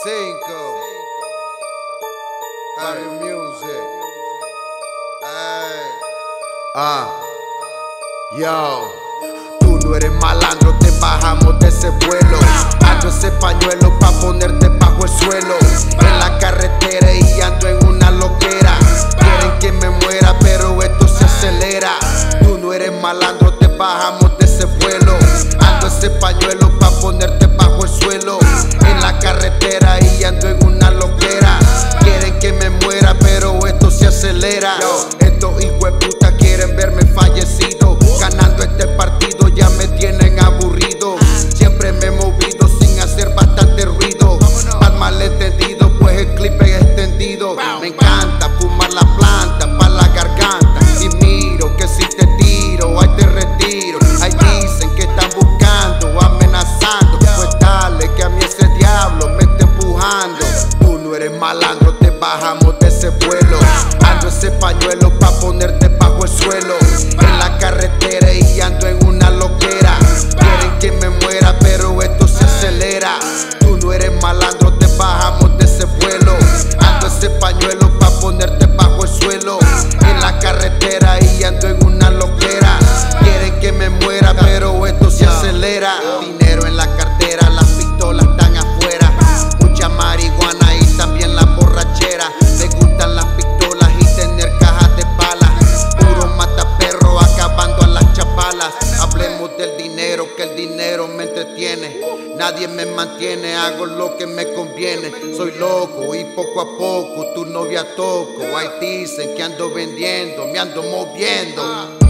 Cinco. Barrio Music. Yo. Tú no eres malandro, te bajamos de ese vuelo. Ando ese pañuelo pa' ponerte bajo el suelo. En la carretera y ando en una loquera. Quieren que me muera, pero esto se acelera. Tú no eres malandro, te bajamos de ese vuelo. Ando ese pañuelo pa' ponerte bajo el suelo. En la carretera y ando en una loquera. Quieren que me muera, pero esto se acelera. Estos hijueputas quieren verme fallecido. Ganando este partido ya me tienen aburrido. Siempre me he movido sin hacer bastante ruido. Para malentendido, pues el clip es extendido. Me encanta fumar la planta pa' la garganta. Y miro que si te tiro, ahí te retiro. Ahí dicen que están buscando, amenazando. Pues dale que a mí ese diablo me está empujando. Tú no eres malandro, te bajamos de ese vuelo. Ando ese pañuelo pa' ponerte bajo el suelo. En la carretera y ando en una loquera. Quieren que me muera, pero esto se acelera. Tú no eres malandro, te bajamos de ese vuelo. Ando ese pañuelo pa' ponerte bajo el suelo. En la carretera y ando en una loquera. Quieren que me muera, pero esto se acelera. Dinero en la cartera, las pistolas están afuera. Mucha marihuana y también la borrachera. Me gustan las pistolas y tener cajas de balas. Puro mataperro acabando a las chapalas. Hablemos del dinero, que el dinero me entretiene. Nadie me mantiene, hago lo que me conviene. Soy loco y poco a poco tu novia toco. Ahí dicen que ando vendiendo, me ando moviendo.